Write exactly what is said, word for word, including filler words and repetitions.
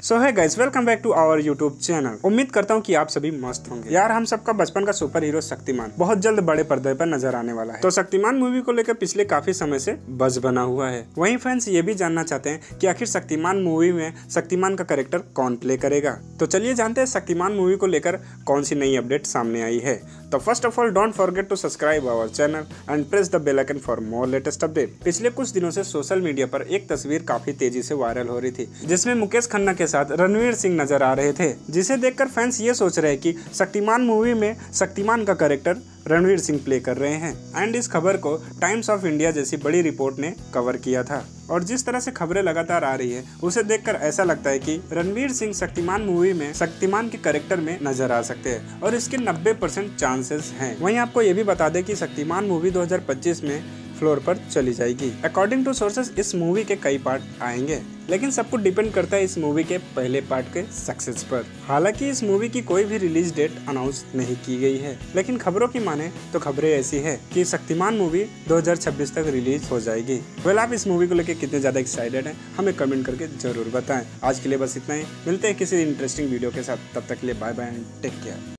सो है guys, welcome back to our YouTube channel. उम्मीद करता हूँ कि आप सभी मस्त होंगे। यार हम सबका बचपन का सुपर हीरो शक्तिमान बहुत जल्द बड़े पर्दे पर नजर आने वाला है। तो शक्तिमान मूवी को लेकर पिछले काफी समय से बज़ बना हुआ है। वहीं फैंस ये भी जानना चाहते हैं कि आखिर शक्तिमान मूवी में शक्तिमान का कैरेक्टर कौन प्ले करेगा। तो चलिए जानते हैं शक्तिमान मूवी को लेकर कौन सी नई अपडेट सामने आई है। तो first of all don't forget to subscribe our channel and press the bell icon for more latest update. पिछले कुछ दिनों से सोशल मीडिया पर एक तस्वीर काफी तेजी से वायरल हो रही थी, जिसमें मुकेश खन्ना के साथ रणवीर सिंह नजर आ रहे थे, जिसे देखकर फैंस ये सोच रहे हैं कि शक्तिमान मूवी में शक्तिमान का कैरेक्टर रणवीर सिंह प्ले कर रहे हैं। एंड इस खबर को टाइम्स ऑफ इंडिया जैसी बड़ी रिपोर्ट ने कवर किया था। और जिस तरह से खबरें लगातार आ रही है उसे देखकर ऐसा लगता है कि रणवीर सिंह शक्तिमान मूवी में शक्तिमान के कैरेक्टर में नजर आ सकते हैं और इसके नब्बे परसेंट चांसेस हैं। वहीं आपको ये भी बता दें कि शक्तिमान मूवी दो हज़ार पच्चीस में फ्लोर पर चली जाएगी। अकॉर्डिंग टू सोर्सेस इस मूवी के कई पार्ट आएंगे, लेकिन सब कुछ डिपेंड करता है इस मूवी के पहले पार्ट के सक्सेस पर। हालांकि इस मूवी की कोई भी रिलीज डेट अनाउंस नहीं की गई है, लेकिन खबरों की माने तो खबरें ऐसी है कि शक्तिमान मूवी दो हज़ार छब्बीस तक रिलीज हो जाएगी। वेल, आप इस मूवी को लेकर कितने ज्यादा एक्साइटेड हैं हमें कमेंट करके जरूर बताएं। आज के लिए बस इतना ही, मिलते हैं किसी इंटरेस्टिंग वीडियो के साथ। तब तक के लिए bye bye and take care.